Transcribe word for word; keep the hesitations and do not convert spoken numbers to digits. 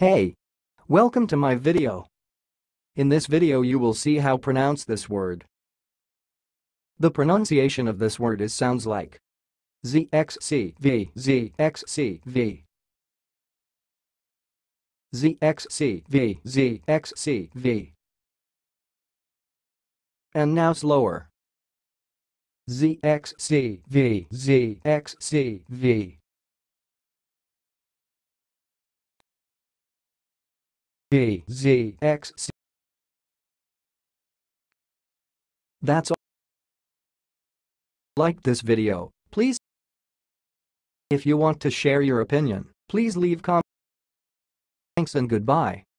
Hey! Welcome to my video. In this video you will see how pronounce this word. The pronunciation of this word is sounds like Zxcv, Zxcv. Zxcv, Zxcv. And now slower. Zxcv, Zxcv. Zxcv. That's all. Like this video, please. If you want to share your opinion, please leave comments. Thanks and goodbye.